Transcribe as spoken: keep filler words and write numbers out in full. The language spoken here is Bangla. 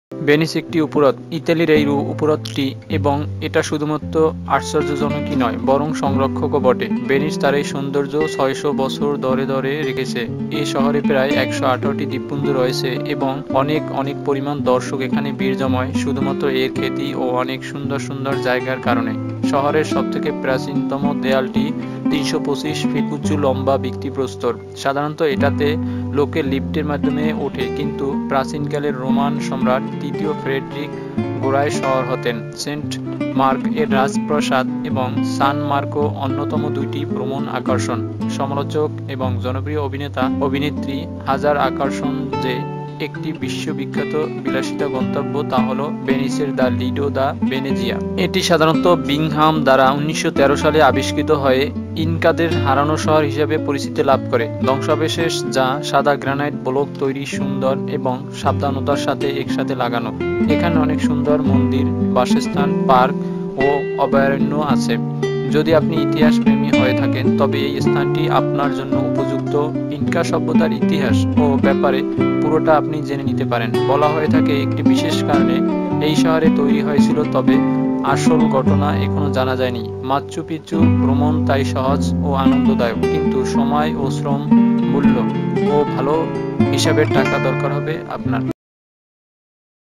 ভেনিস একটি উপহ্রদ। ইতালির এই উপহ্রদটি, এবং এটা শুধুমাত্র আশ্চর্যজনকই নয়, বরং সংরক্ষকও বটে। ভেনিস তার এই সৌন্দর্য ছয়শো বছর ধরে ধরে রেখেছে। এই শহরে প্রায় একশো আঠারোটি দ্বীপপুঞ্জ রয়েছে এবং অনেক অনেক পরিমাণ দর্শক এখানে ভিড় জমায় শুধুমাত্র এর খ্যাতি ও অনেক সুন্দর সুন্দর জায়গার কারণে। শহরের সবথেকে প্রাচীনতম দেয়ালটি তিনশো পঁচিশ ফিট উঁচু, লম্বা, ভিত্তিপ্রস্তর। সাধারণত এটাতে লোকে লিফটের মাধ্যমে ওঠে, কিন্তু প্রাচীনকালের রোমান সম্রাট তৃতীয় ফ্রেডরিক ঘোড়ায় সওয়ার হতেন। সেন্ট মার্ক এর রাজপ্রাসাদ এবং সান মার্কো অন্যতম দুইটি ভ্রমণ আকর্ষণ। সমালোচক এবং জনপ্রিয় অভিনেতা অভিনেত্রী হাজার আকর্ষণ যে একটি বিশ্ববিখ্যাত বিলাসিতা গন্তব্য, তা হল ভেনিসের দ্য লিডো দ্য ভেনেজিয়া। এটি সাধারণত বিংহাম দ্বারা উনিশশো তেরো সালে আবিষ্কৃত হয়ে ইনকাদের হারানো শহর হিসেবে পরিচিতি লাভ করে। ধ্বংসাবশেষ যা সাদা গ্রানাইট ব্লক তৈরি, সুন্দর এবং সাবধানতার সাথে একসাথে লাগানো। এখানে অনেক সুন্দর মন্দির, বাসস্থান, পার্ক ও অভয়ারণ্য আছে। যদি আপনি ইতিহাস প্রেমী হয়ে থাকেন, তবে এই স্থানটি আপনার জন্য উপযুক্ত। ইনকা সভ্যতার ইতিহাস ও ব্যাপারে পুরোটা আপনি জেনে নিতে পারেন। বলা হয়ে থাকে একটি বিশেষ কারণে এই শহরে তৈরি হয়েছিল, তবে আসল ঘটনা এখনো জানা যায়নি। মাচু পিচু ভ্রমণ তাই সহজ ও আনন্দদায়ক, কিন্তু সময় ও শ্রম, মূল্য ও ভালো হিসাবের টাকা দরকার হবে আপনার।